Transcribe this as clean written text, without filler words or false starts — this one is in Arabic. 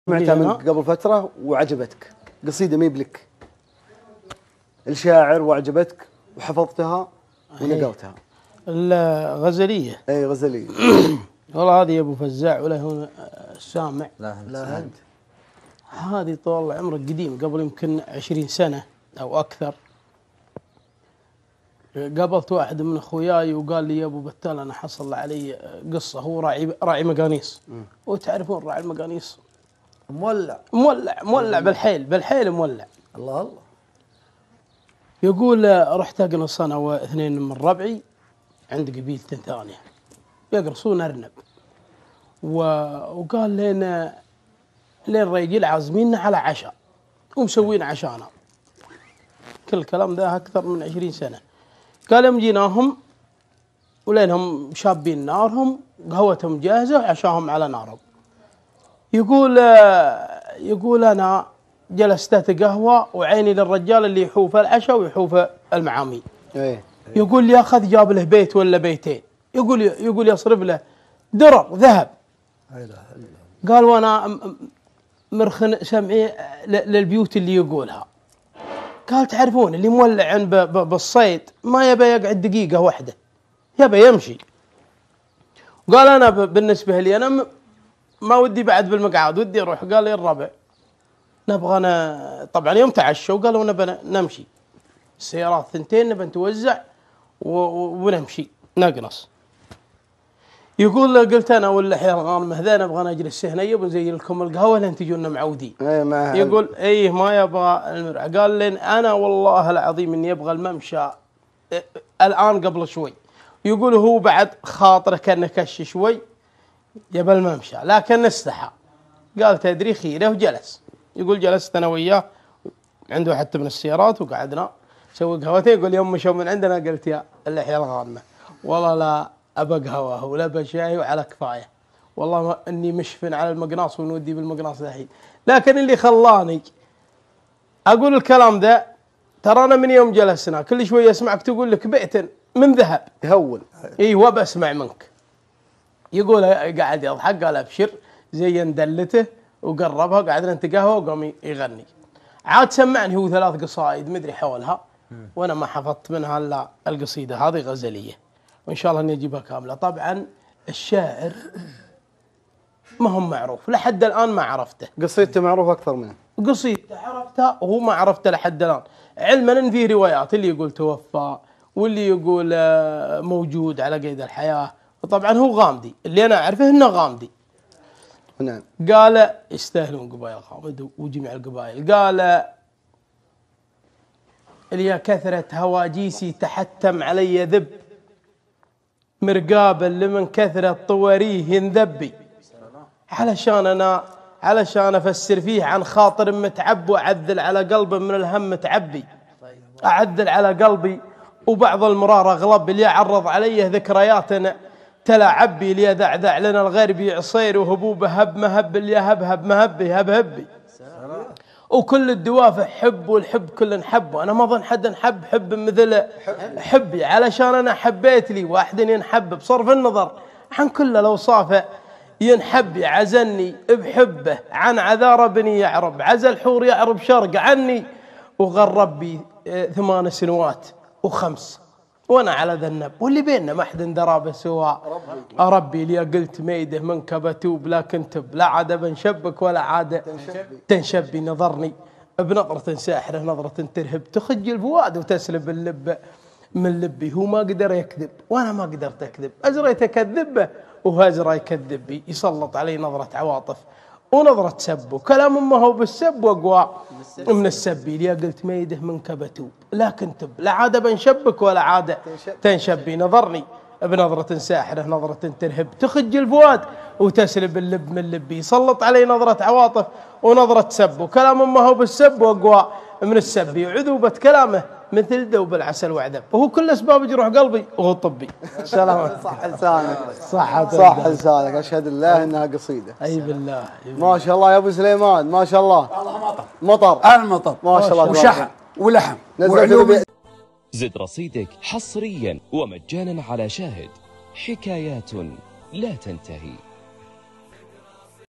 سمعتها من قبل فترة وعجبتك، قصيدة مي بلك الشاعر وعجبتك وحفظتها ونقلتها. الغزلية. اي غزلية. والله هذه يا ابو فزاع ولا هنا السامع. لا هند. هذه طول عمرك قديم، قبل يمكن 20 سنة او اكثر. قابلت واحد من اخوياي وقال لي يا ابو بتال انا حصل علي قصة، هو راعي مقانيص. وتعرفون راعي المقانيص مولع بالحيل مولع. الله. يقول رحت اقنص انا واثنين من ربعي عند قبيلة ثانية يقرصون ارنب، وقال لنا لين الرجال عازميننا على عشاء ومسوين عشانا. كل الكلام ذا اكثر من 20 سنة. قال يوم جيناهم ولينهم شابين نارهم، قهوتهم جاهزة وعشاهم على نارهم. يقول أنا جلست أتقهوى وعيني للرجال اللي يحوف العشاء ويحوف المعامي. يقول لي أخذ جاب له بيت ولا بيتين، يقول يصرف له درر ذهب. قال وأنا مرخن سمعي للبيوت اللي يقولها. قال تعرفون اللي مولع بالصيد ما يبي يقعد دقيقة واحدة، يبي يمشي. قال أنا بالنسبة لي أنا ما ودي بعد بالمقعد، ودي أروح. قال لي الربع نبغى طبعا يوم تعشوا قالوا نبغى نمشي، السيارات ثنتين نبغى نتوزع ونمشي نقنص. يقول قلت أنا واللحية الغانمة ذا نبغى نجلس هنا يبون زي لكم القهوة لين تجونا معودين. يقول إيه ما يبغى المرع. قال لي أنا والله العظيم إني يبغى الممشى الآن قبل شوي. يقول هو بعد خاطره كان نكش شوي يبى الممشى لكن استحى. قال تدري خيره وجلس. يقول جلست أنا وياه عنده حتى من السيارات وقعدنا نسوي قهوتين. يقول يوم مشوا من عندنا قلت يا اللحية الغانمة والله لا أبى قهوة ولا أبى شاي وعلى كفاية، والله إني مشفن على المقناص ونودي بالمقناص الحين. لكن اللي خلاني أقول الكلام ذا ترى أنا من يوم جلسنا كل شوية أسمعك تقول لك بئت من ذهب تهول. إيوه بسمع منك. يقول قاعد يضحك. قال أبشر زين دلته وقربها قعدنا نتقهوى وقام يغني. عاد سمعني هو 3 قصائد مدري حولها وأنا ما حفظت منها إلا القصيدة هذه غزلية، وإن شاء الله إني أجيبها كاملة. طبعا الشاعر ما هم معروف لحد الآن، ما عرفته. قصيدته معروفة أكثر منه. قصيدته عرفتها وهو ما عرفته لحد الآن، علما إن فيه روايات اللي يقول توفى واللي يقول موجود على قيد الحياة. وطبعا هو غامدي، اللي أنا أعرفه إنه غامدي. نعم. قال يستاهلون قبائل غامد وجميع القبائل. قال اللي كثرة هواجيسي تحتم علي ذب، مرقابا لمن كثرة طوريه ينذبي. علشان أفسر فيه عن خاطر متعب وأعذل على قلبي من الهم متعبي. أعذل على قلبي وبعض المرار أغلب اللي يعرض عليه ذكرياتنا تلاعبي اللي يذعذع لنا الغربي عصير وهبوبه هب مهب اللي هبهب مهبي هبهبي. وكل الدوافع حب والحب كل نحب، وأنا ما ظن حد نحب حب مثل حبي، علشان أنا حبيت لي واحد ينحب بصرف النظر عن كل الأوصاف ينحب. عزلني بحبه عن عذار بني يعرب، عزل حور يعرب شرق عني، وغرب بي 8 سنوات و5 وانا على ذنب، واللي بيننا ما حد درابه سواء ربي. لي قلت ميده منك بتوب لا كنتب، لا عاد بنشبك ولا عاد تنشبي. نظرني بنظرة ساحرة نظرة ترهب، تخج الفؤاد وتسلب اللب من لبي. هو ما قدر يكذب وانا ما قدرت اكذب، اجريت اكذبه وهو اجرى يكذب بي. يسلط علي نظرة عواطف ونظرة سب، وكلام ما هو بالسب واقوى من السب. لي قلت ميده منك بتوب لا كنتب، لا عاد بنشبك ولا عاد تنشبي. نظرني بنظرة ساحرة نظرة ترهب، تخج الفؤاد وتسلب اللب من لبي. يسلط علي نظرة عواطف ونظرة سب، وكلام ما هو بالسب واقوى من السب. عذوبة كلامه مثل ذوب العسل وعذب، وهو كل اسباب جروح قلبي وهو طبي. سلام. صح لسانك. صح لسانك. اشهد الله انها قصيده. اي بالله. ما شاء الله يا ابو سليمان ما شاء الله. مطر المطر ما شاء الله. وشحن ولحم زد رصيدك حصريا ومجانا على شاهد. حكايات لا تنتهي.